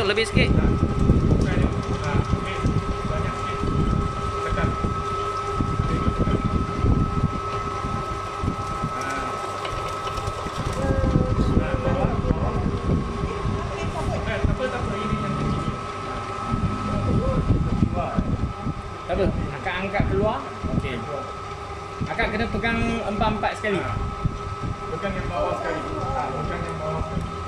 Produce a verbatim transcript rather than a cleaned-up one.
lebih sikit. Tak apa, akak angkat keluar. Okey. Akak kena pegang empat-empat sekali. Pegang yang bawah sekali. Ha, pegang yang bawah sekali.